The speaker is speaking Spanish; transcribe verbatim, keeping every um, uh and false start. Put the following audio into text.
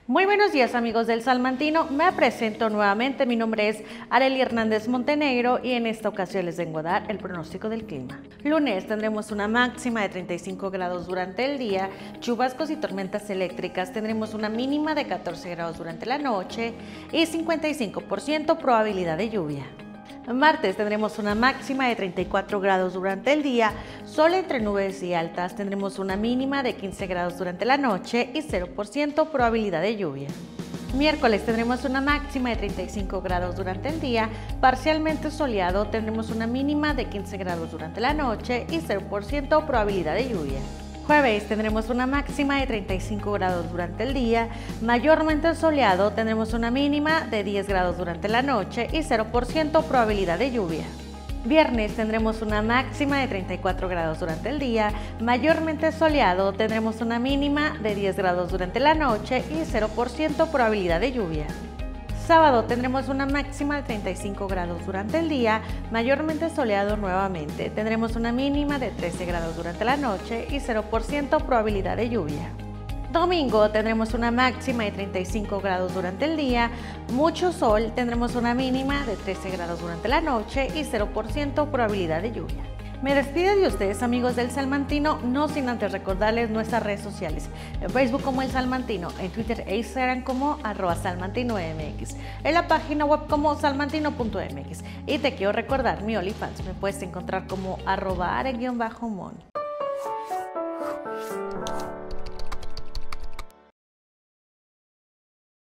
Muy buenos días amigos del Salmantino, me presento nuevamente, mi nombre es Arely Hernández Montenegro y en esta ocasión les vengo a dar el pronóstico del clima. Lunes tendremos una máxima de treinta y cinco grados durante el día, chubascos y tormentas eléctricas, tendremos una mínima de catorce grados durante la noche y cincuenta y cinco por ciento probabilidad de lluvia. Martes tendremos una máxima de treinta y cuatro grados durante el día, sol entre nubes y altas, tendremos una mínima de quince grados durante la noche y cero por ciento probabilidad de lluvia. Miércoles tendremos una máxima de treinta y cinco grados durante el día, parcialmente soleado, tendremos una mínima de quince grados durante la noche y cero por ciento probabilidad de lluvia. Jueves tendremos una máxima de treinta y cinco grados durante el día, mayormente soleado, tendremos una mínima de diez grados durante la noche y cero por ciento probabilidad de lluvia. Viernes tendremos una máxima de treinta y cuatro grados durante el día, mayormente soleado, tendremos una mínima de diez grados durante la noche y cero por ciento probabilidad de lluvia. Sábado tendremos una máxima de treinta y cinco grados durante el día, mayormente soleado nuevamente. Tendremos una mínima de trece grados durante la noche y cero por ciento probabilidad de lluvia. Domingo tendremos una máxima de treinta y cinco grados durante el día, mucho sol, tendremos una mínima de trece grados durante la noche y cero por ciento probabilidad de lluvia. Me despido de ustedes amigos del Salmantino, no sin antes recordarles nuestras redes sociales, en Facebook como El Salmantino, en Twitter e Instagram como arroba salmantinomx, en la página web como salmantino punto mx y te quiero recordar mi OnlyFans, me puedes encontrar como arroba are-mon.